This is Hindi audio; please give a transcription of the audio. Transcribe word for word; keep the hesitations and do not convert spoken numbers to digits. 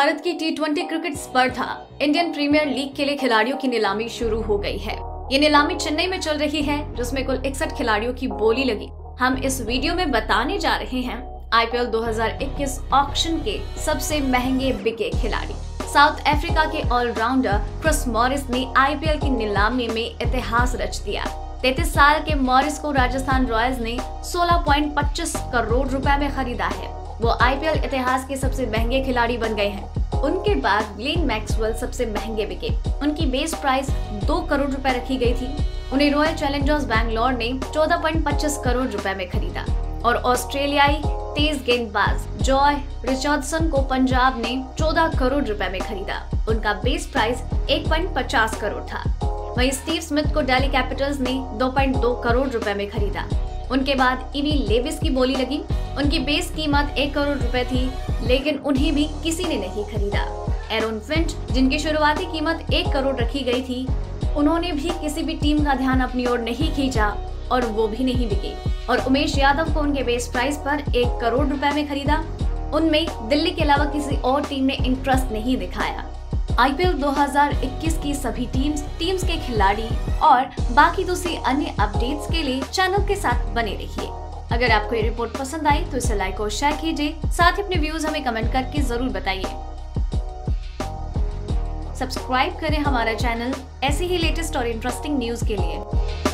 भारत की टी ट्वेंटी क्रिकेट स्पर्धा इंडियन प्रीमियर लीग के लिए खिलाड़ियों की नीलामी शुरू हो गई है। ये नीलामी चेन्नई में चल रही है, जिसमें कुल इकसठ खिलाड़ियों की बोली लगी। हम इस वीडियो में बताने जा रहे हैं आई पी एल दो हज़ार इक्कीस ऑक्शन के सबसे महंगे बिके खिलाड़ी। साउथ अफ्रीका के ऑलराउंडर क्रिस मॉरिस ने आई पी एल की नीलामी में इतिहास रच दिया। तैंतीस साल के मॉरिस को राजस्थान रॉयल्स ने सोलह पॉइंट पच्चीस करोड़ रुपए में खरीदा है। वो आई पी एल इतिहास के सबसे महंगे खिलाड़ी बन गए हैं। उनके बाद ग्लेन मैक्सवेल सबसे महंगे बिके। उनकी बेस प्राइस दो करोड़ रुपए रखी गई थी। उन्हें रॉयल चैलेंजर्स बैंगलोर ने चौदह पॉइंट पच्चीस करोड़ रुपए में खरीदा और ऑस्ट्रेलियाई तेज गेंदबाज जॉय रिचर्डसन को पंजाब ने चौदह करोड़ रुपए में खरीदा। उनका बेस प्राइस एक पॉइंट पचास करोड़ था। वहीं स्टीव स्मिथ को दिल्ली कैपिटल्स ने दो पॉइंट दो करोड़ रुपए में खरीदा। उनके बाद इवी लेविस की बोली लगी। उनकी बेस कीमत एक करोड़ रुपए थी, लेकिन उन्हें भी किसी ने नहीं खरीदा। एरोन फिंच, जिनकी शुरुआती कीमत एक करोड़ रखी गई थी, उन्होंने भी किसी भी टीम का ध्यान अपनी ओर नहीं खींचा और वो भी नहीं बिके। और उमेश यादव को उनके बेस प्राइस पर एक करोड़ रुपए में खरीदा। उनमें दिल्ली के अलावा किसी और टीम ने इंटरेस्ट नहीं दिखाया। आई पी एल दो हज़ार इक्कीस की सभी टीम्स, टीम्स के खिलाड़ी और बाकी दूसरी अन्य अपडेट्स के लिए चैनल के साथ बने रहिए। अगर आपको ये रिपोर्ट पसंद आई तो इसे लाइक और शेयर कीजिए। साथ ही अपने व्यूज हमें कमेंट करके जरूर बताइए। सब्सक्राइब करें हमारा चैनल ऐसे ही लेटेस्ट और इंटरेस्टिंग न्यूज के लिए।